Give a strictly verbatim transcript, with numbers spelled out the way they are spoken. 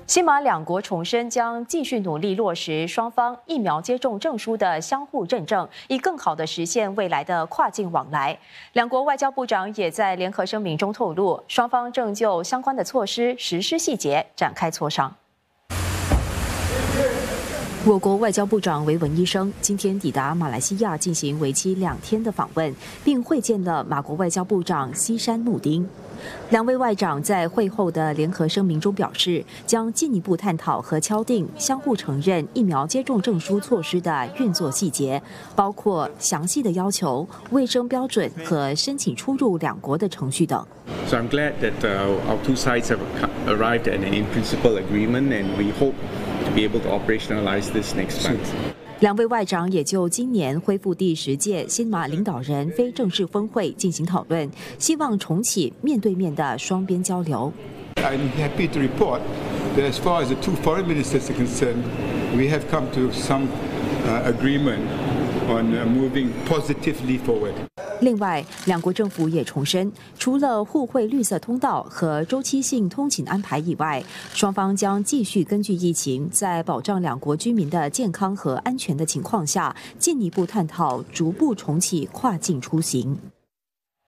西马两国重申将继续努力落实双方疫苗接种证书的相互认证，以更好地实现未来的跨境往来。两国外交部长也在联合声明中透露，双方正就相关的措施实施细节展开磋商。 我国外交部长维文医生今天抵达马来西亚进行为期两天的访问，并会见了马国外交部长西山穆丁。两位外长在会后的联合声明中表示，将进一步探讨和敲定相互承认疫苗接种证书措施的运作细节，包括详细的要求、卫生标准和申请出入两国的程序等。 So I'm glad that uh, our two sides have arrived at an in-principle agreement, and we hope to be able to operationalize this next month. 两位外长也就今年恢复第十届新马领导人非正式峰会进行讨论，希望重启面对面的双边交流。 I'm happy to report that as far as the two foreign ministers are concerned, we have come to some uh, agreement on uh, moving positively forward. 另外，两国政府也重申，除了互惠绿色通道和周期性通勤安排以外，双方将继续根据疫情，在保障两国居民的健康和安全的情况下，进一步探讨逐步重启跨境出行。